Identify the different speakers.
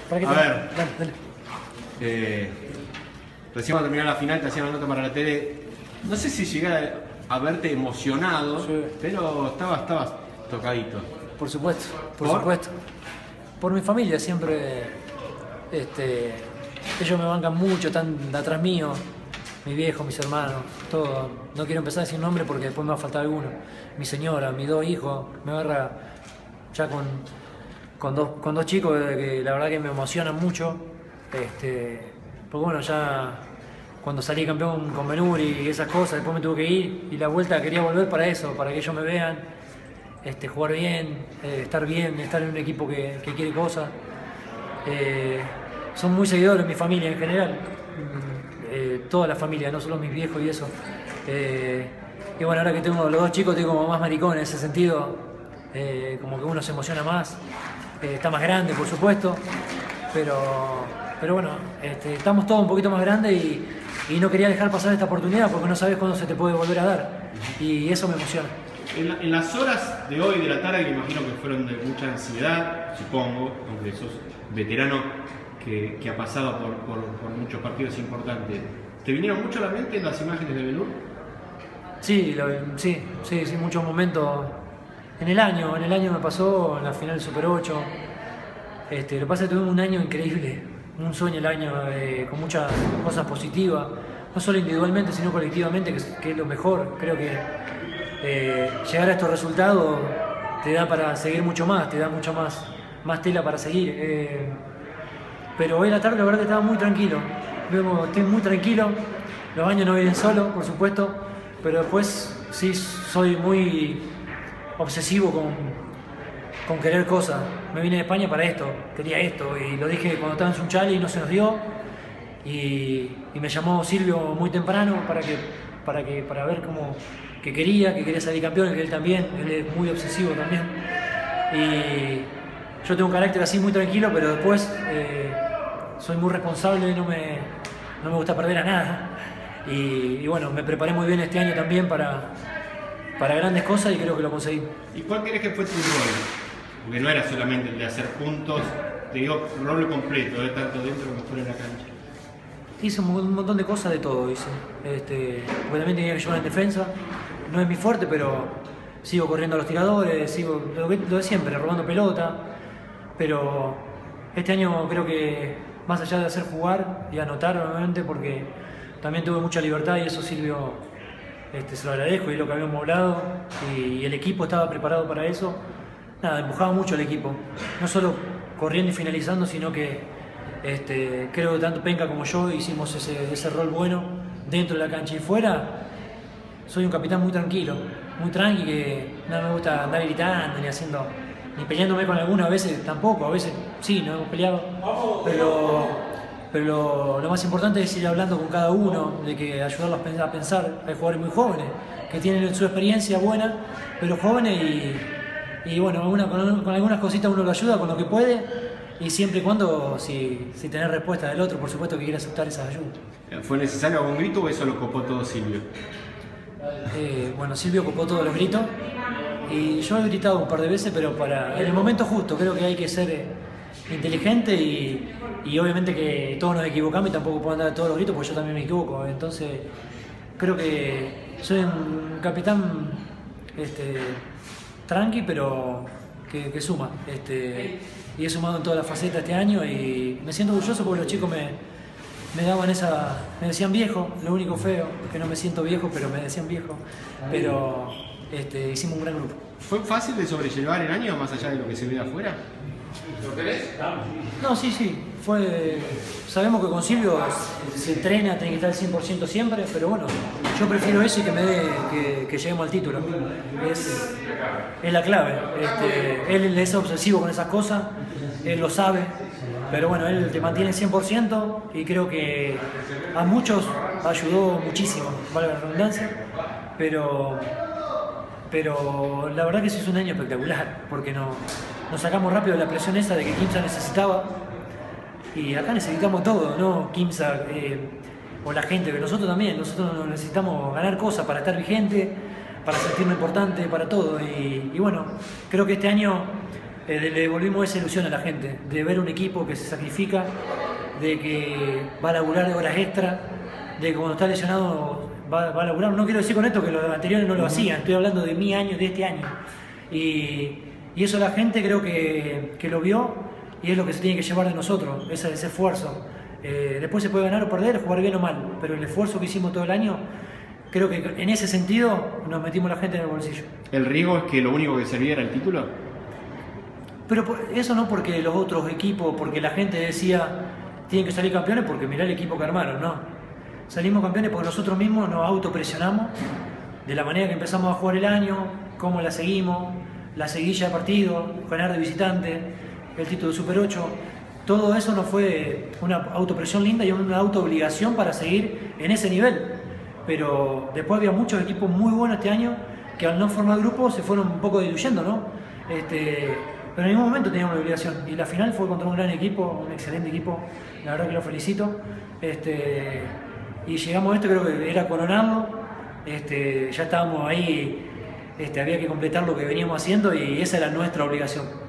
Speaker 1: A ver,
Speaker 2: Dale.
Speaker 1: recién cuando terminó la final te hacían la nota para la tele. No sé si llegué a verte emocionado,
Speaker 2: Sí.
Speaker 1: pero estabas tocadito.
Speaker 2: Por supuesto, por
Speaker 1: ¿Por?
Speaker 2: supuesto. Por mi familia siempre, ellos me bancan mucho, están atrás mío, mi viejo, mis hermanos, todo. No quiero empezar a decir nombre porque después me va a faltar alguno. Mi señora, mis dos hijos, me agarra ya con dos chicos que la verdad que me emocionan mucho. Porque bueno, ya cuando salí campeón con Benuri y esas cosas, después me tuve que ir y la vuelta quería volver para eso, para que ellos me vean, jugar bien, estar en un equipo que quiere cosas. Son muy seguidores mi familia en general, toda la familia, no solo mis viejos y eso. Y bueno, ahora que tengo los dos chicos, estoy como más maricón en ese sentido, como que uno se emociona más, está más grande por supuesto, pero bueno, estamos todos un poquito más grandes y no quería dejar pasar esta oportunidad porque no sabes cuándo se te puede volver a dar y eso me emociona.
Speaker 1: En las horas de hoy, de la tarde, que imagino que fueron de mucha ansiedad, supongo, aunque sos veterano que ha pasado por muchos partidos importantes, ¿te vinieron mucho a la mente las imágenes de Benur?
Speaker 2: Sí, muchos momentos. En el año me pasó en la final del Super 8. Lo que pasa es que tuve un año increíble, un sueño el año con muchas cosas positivas, no solo individualmente sino colectivamente, que es lo mejor. Creo que llegar a estos resultados te da para seguir mucho más, te da mucho más tela para seguir. Pero hoy en la tarde la verdad que estaba muy tranquilo, estoy muy tranquilo, los años no vienen solos, por supuesto, pero después sí soy muy obsesivo con querer cosas. Me vine de España para esto, quería esto, y lo dije cuando estaba en Sunchales y no se nos dio, y me llamó Silvio muy temprano para ver cómo que quería salir campeón, que él también, él es muy obsesivo también, y yo tengo un carácter así muy tranquilo, pero después soy muy responsable, no me gusta perder a nada, y bueno, me preparé muy bien este año también para grandes cosas y creo que lo conseguí.
Speaker 1: ¿Y cuál crees que fue tu rol? Porque no era solamente el de hacer puntos, te digo, rol completo, tanto dentro como fuera de la cancha.
Speaker 2: Hice un montón de cosas, de todo hice. Porque también tenía que llevar en defensa, no es mi fuerte, pero sigo corriendo a los tiradores, sigo lo de siempre, robando pelota, pero este año creo que más allá de hacer jugar y anotar obviamente, porque también tuve mucha libertad y eso Silvio se lo agradezco y es lo que habíamos hablado y el equipo estaba preparado para eso. Nada, empujaba mucho el equipo, no solo corriendo y finalizando, sino que creo que tanto Penca como yo hicimos ese rol bueno dentro de la cancha y fuera. Soy un capitán muy tranquilo, muy tranqui, que no me gusta andar gritando ni peleándome con alguno, a veces tampoco, a veces sí, nos hemos peleado, pero lo más importante es ir hablando con cada uno, de que ayudarlos a pensar. Hay jugadores muy jóvenes que tienen su experiencia buena, pero jóvenes y bueno, con algunas cositas uno lo ayuda con lo que puede y siempre y cuando si tener respuesta del otro, por supuesto que quiere aceptar esas ayudas.
Speaker 1: ¿Fue necesario algún grito o eso lo copó todo Silvio?
Speaker 2: Bueno, Silvio copó todos los gritos y yo he gritado un par de veces, pero en el momento justo. Creo que hay que ser inteligente y obviamente que todos nos equivocamos y tampoco puedo andar todos los gritos porque yo también me equivoco. Entonces creo que soy un capitán tranqui, pero que suma. Y he sumado en todas las facetas este año y me siento orgulloso porque los chicos me daban me decían viejo, lo único feo es que no me siento viejo, pero me decían viejo. Pero hicimos un gran grupo.
Speaker 1: ¿Fue fácil de sobrellevar el año más allá de lo que se ve de afuera?
Speaker 3: ¿Lo querés?
Speaker 2: No, sí. Sabemos que con Silvio se entrena, tiene que estar al 100% siempre, pero bueno, yo prefiero eso y que lleguemos al título. Es la clave. Él es obsesivo con esas cosas, él lo sabe, pero bueno, él te mantiene al 100% y creo que a muchos ayudó muchísimo, vale la redundancia, pero la verdad que sí es un año espectacular, porque nos sacamos rápido de la presión esa de que Quimsa necesitaba, y acá necesitamos todo, ¿no? Quimsa o la gente, que nosotros necesitamos ganar cosas para estar vigente, para sentirnos importante, para todo, y bueno, creo que este año le devolvimos esa ilusión a la gente, de ver un equipo que se sacrifica, de que va a laburar horas extra, de que cuando está lesionado va a laburar. No quiero decir con esto que los anteriores no lo hacían, estoy hablando de mi año, de este año. Y eso la gente creo que lo vio y es lo que se tiene que llevar de nosotros, ese esfuerzo. Después se puede ganar o perder, jugar bien o mal, pero el esfuerzo que hicimos todo el año, creo que en ese sentido nos metimos la gente en el bolsillo.
Speaker 1: ¿El riesgo es que lo único que servía era el título?
Speaker 2: Pero eso no porque los otros equipos, porque la gente decía tienen que salir campeones porque mirá el equipo que armaron, no. Salimos campeones porque nosotros mismos nos autopresionamos de la manera que empezamos a jugar el año, cómo la seguimos, la seguilla de partido, ganar de visitante, el título de Super 8. Todo eso nos fue una autopresión linda y una autoobligación para seguir en ese nivel. Pero después había muchos equipos muy buenos este año que al no formar grupo se fueron un poco diluyendo, ¿no? Pero en ningún momento teníamos la obligación. Y la final fue contra un gran equipo, un excelente equipo, la verdad que lo felicito. Y llegamos a esto, creo que era coronarlo. Ya estábamos ahí, había que completar lo que veníamos haciendo y esa era nuestra obligación.